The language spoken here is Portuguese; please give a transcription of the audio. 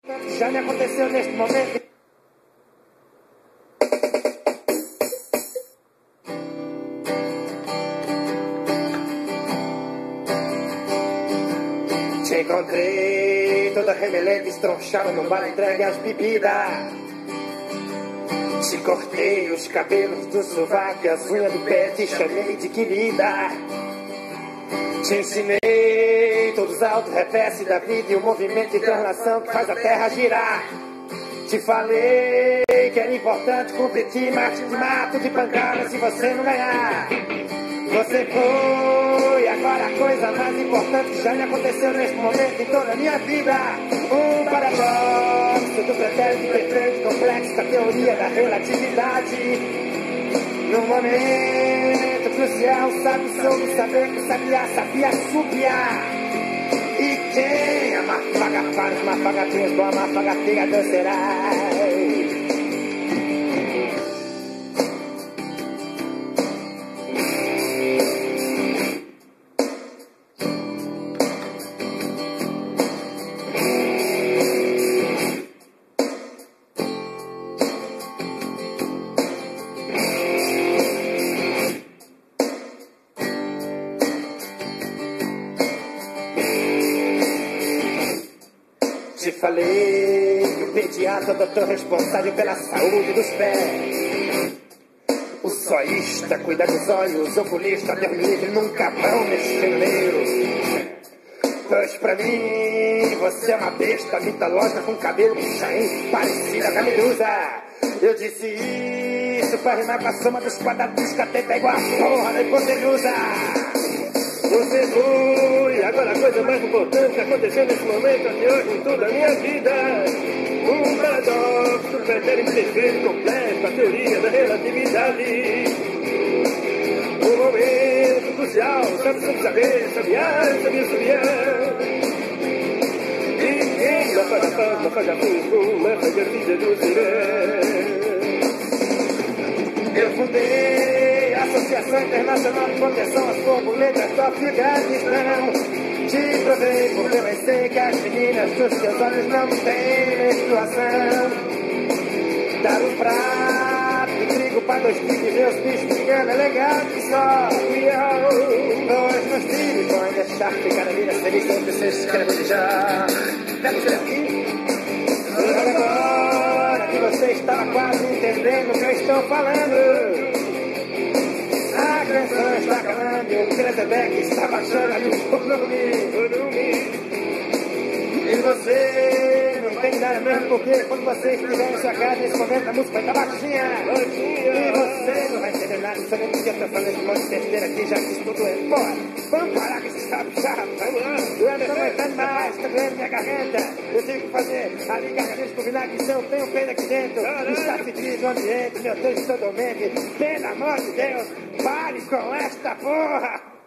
Já me aconteceu neste momento. Te encontrei toda remelenta, estronchada no bar, entregue às bebidas. Te cortei os cabelos do sovaco e as unhas do pé, te chamei de querida. Te ensinei todos os auto-reverse da vida e o movimento de translação que faz a terra girar. Te falei que era importante competir, mas te mato de pancada se você não ganhar. Você foi agora a coisa mais importante que já me aconteceu neste momento em toda a minha vida. Um paradoxo do pretérito perfeito complexo da teoria da relatividade. Num momento crucial, sabe sobre saber que sabia subiar. E quem amafaga para os mafagatinhos do amafagateia dançará. Te falei que o pediatra é o doutor responsável pela saúde dos pés. O zoísta cuida dos olhos, o oculista, Deus me livre, nunca vão nesse primeiro. Pois pra mim, você é uma besta mitológica com cabelo puxaim, parecida com a medusa. Eu disse isso pra rimar com a soma dos quadrados, que até tá igual a porra da hipotenusa. Você foi agora a coisa mais importante que aconteceu nesse momento até hoje em toda a minha vida. Um paradoxo pretérito perfeito completo, a teoria da relatividade. Um momento crucial, sabe sobre saber, sabiá, sabia. E quem não paga pão, não paga pum, mas paga vida do seré. Eu fundei a Associação Internacional de Proteção às Borboletas do Afeganistão. Te provei porque eu sei que as meninas dos seus olhos não têm menstruação. Dar um prato de trigo para 2 filhos e ver os bichos brigando é legal que só. Pois meus filhos vão deixar ficar a vida feliz quando você escreve já. Deve ser aqui. Agora que você estava quase entendendo o que eu estou falando. A canção está acabando e o Krezebeck está baixando o volume. E você não tem nada mesmo porque quando você estiver em sua casa nesse momento a música está baixinha. E você não vai entender nada, você nem podia estar fazendo um monte de besteira aqui, já que isso tudo é. Bora, vamos parar com esse sapo chato. Vamos lá, eu não estou aguentando mais, está doendo minha garganta. Eu tenho que fazer a ligação com vinagre, eu tenho pena aqui dentro. Está fedido o ambiente, meu Deus, estou dormente. Pelo amor de Deus, pare com esta porra.